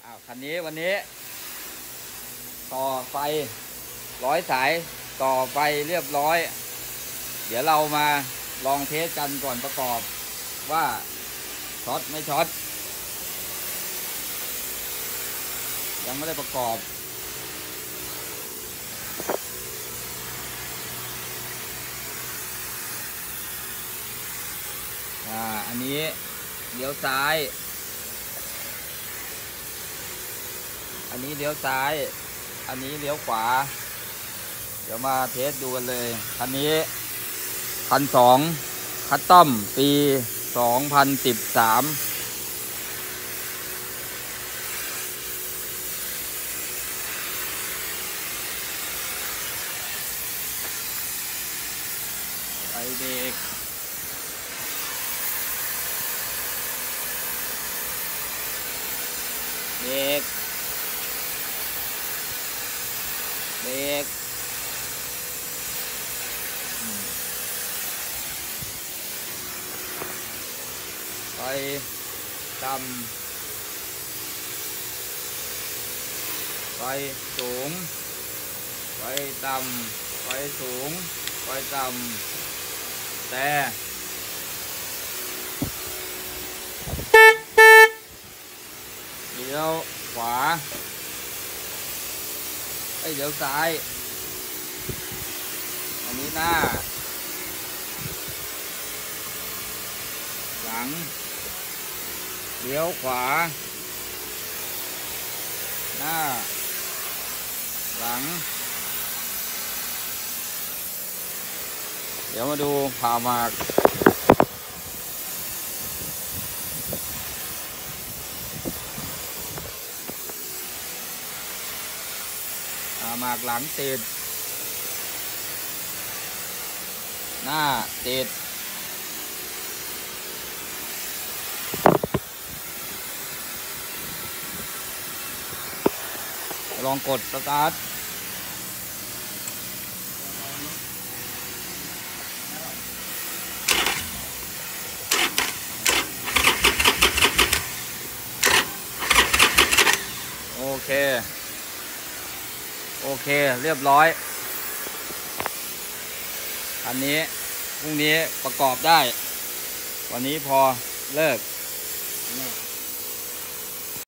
คันนี้วันนี้ต่อไฟ100 สายต่อไฟเรียบร้อยเดี๋ยวเรามาลองเทสกันก่อนประกอบว่าช็อตไม่ช็อตยังไม่ได้ประกอบอันนี้เลี้ยวซ้ายอันนี้เลี้ยวซ้ายอันนี้เลี้ยวขวาเดี๋ยวมาเทสดูกันเลยคันนี้1,200คัสตอมปี2013ไฟเบรกเบรกไฟต่ำไฟสูงไฟต่ำไฟสูงไฟต่ำแต่เลี้ยวขวาเลี้ยวซ้ายอันนี้หน้าหลังเลี้ยวขวาหน้าหลังเดี๋ยวมาดูผ่าหมากหมากหลังติดหน้าติดลองกดสตาร์ทโอเคเรียบร้อยอันนี้พรุ่งนี้ประกอบได้วันนี้พอเลิก